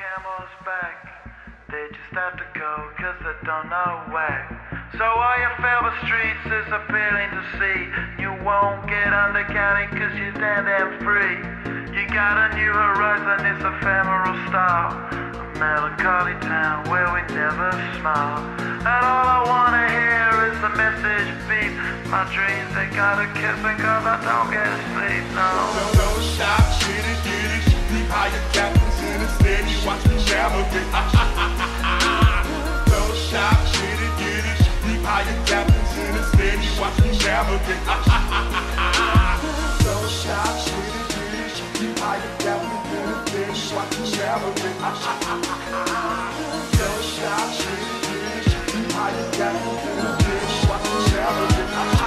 camel's back. They just have to go cause they don't know where. So all you feel the streets is appealing to see. You won't get undercounted cause you're damn free. You got a new horizon, it's ephemeral style. A melancholy town where we never smile. And all I wanna hear is the message beep. My dreams, they gotta kiss me cause I don't get sleep, no. Don't stop, get it, deep higher captains in the steady, watch me navigate. Don't stop, get it, deep higher captains in the steady, watch me navigate. Don't stop, get it, deep higher captains in the steady, watch me navigate. Don't stop, get it, deep higher captains in the steady, watch me navigate.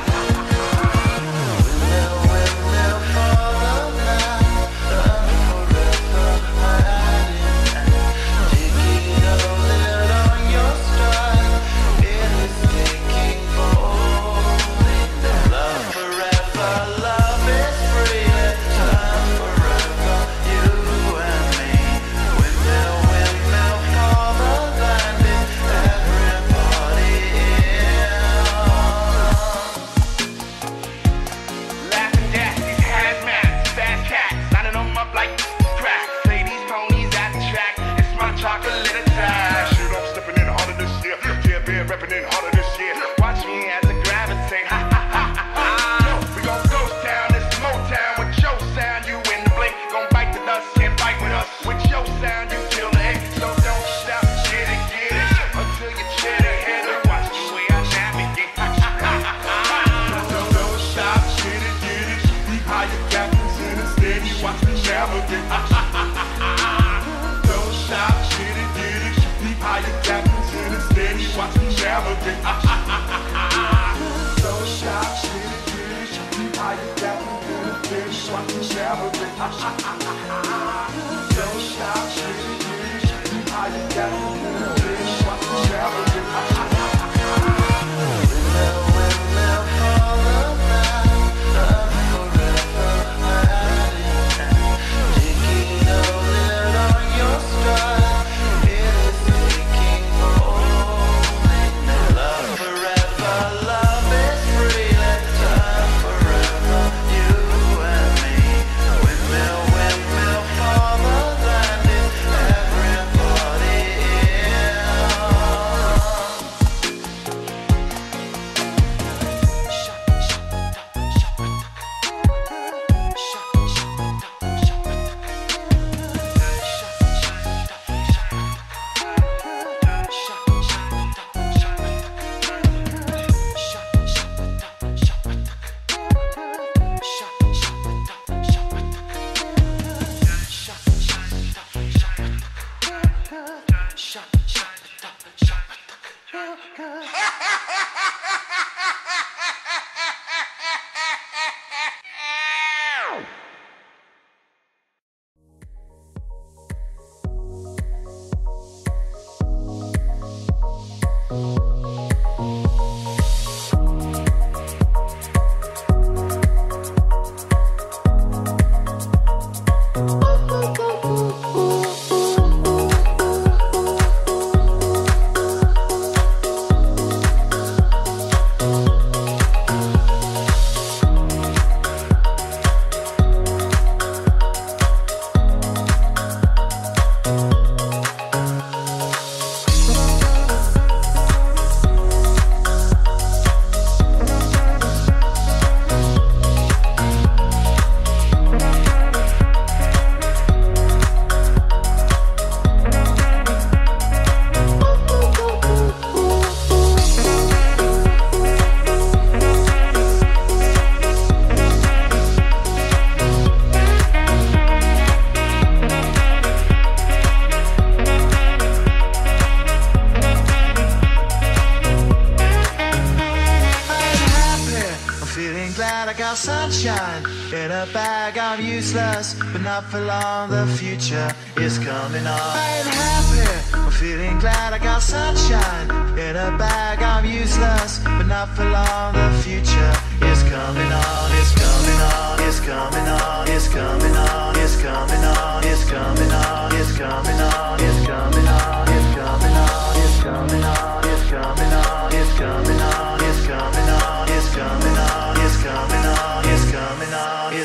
Sunshine in a bag, I'm useless, but not for long, the future is coming on. I'm happy, I'm feeling glad I got sunshine in a bag, I'm useless, but not for long, the future is coming on, it's coming on, it's coming on, it's coming on, it's coming on, it's coming on, it's coming on, it's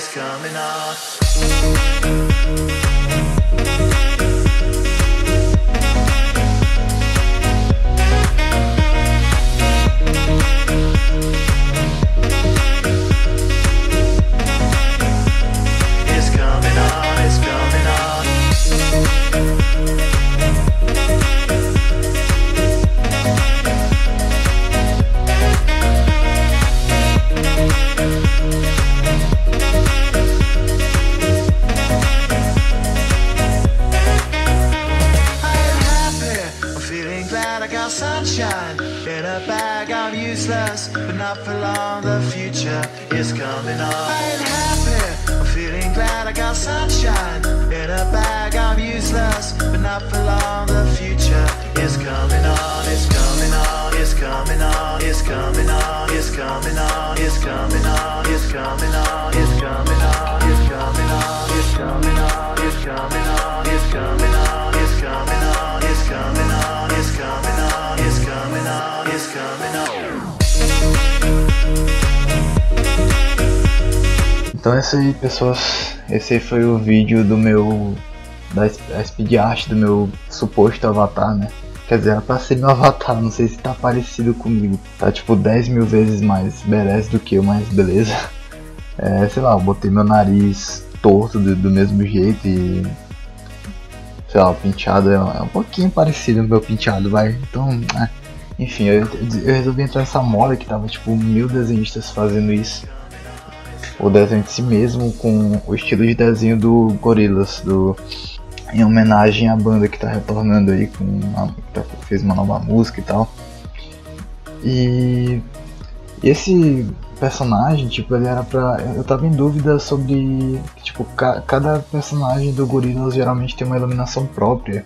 it's coming on. Sunshine in a bag, I'm useless, but not for long, the future is coming on. I ain't happy, I'm feeling glad I got sunshine in a bag, I'm useless, but not for long, the future is coming on. It's coming on, it's coming on, it's coming on, it's coming on, it's coming on, it's coming on, it's coming on, it's coming on, it's coming on, it's coming on, it's coming on, it's coming on, it's coming on, it's coming on, it's coming on, it's coming on. Então é isso aí, pessoas. Esse aí foi o vídeo do meu da speed art do meu suposto avatar, né? Quer dizer, era pra ser meu avatar, não sei se tá parecido comigo. Tá tipo 10 mil vezes mais badass do que eu, mas beleza. Sei lá, eu botei meu nariz torto do mesmo jeito e... sei lá, o penteado é um pouquinho parecido com o meu penteado, vai. Então, enfim, eu resolvi entrar nessa moda que tava tipo 1000 desenhistas fazendo isso. O desenho de si mesmo com o estilo de desenho do Gorillaz, em homenagem à banda que tá retornando aí, fez uma nova música e tal. E esse personagem, tipo, ele era pra... eu tava em dúvida sobre... tipo, cada personagem do Gorillaz geralmente tem uma iluminação própria.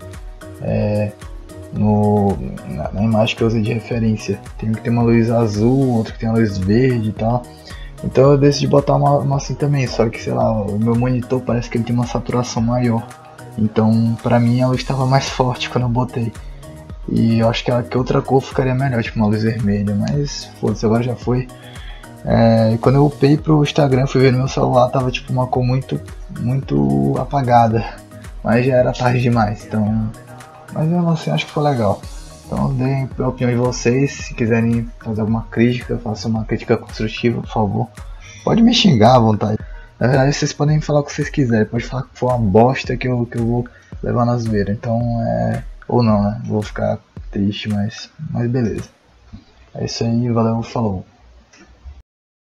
Na imagem que eu usei de referência. Tem um que tem uma luz azul, outro que tem uma luz verde e tal. Então eu decidi botar uma assim também, só que sei lá, o meu monitor parece que ele tem uma saturação maior. Então pra mim a luz estava mais forte quando eu botei. E eu acho que outra cor ficaria melhor, tipo uma luz vermelha, mas foda-se, agora já foi. E quando eu upei pro Instagram, fui ver no meu celular, tava tipo uma cor muito apagada. Mas já era tarde demais, então... mas mesmo assim acho que foi legal. Então deem a opinião de vocês, se quiserem fazer alguma crítica, façam uma crítica construtiva, por favor. Pode me xingar à vontade. Na verdade vocês podem falar o que vocês quiserem, pode falar que foi uma bosta que eu vou levar na zoeira. Então ou não, né? Vou ficar triste, mas beleza. É isso aí, valeu, falou.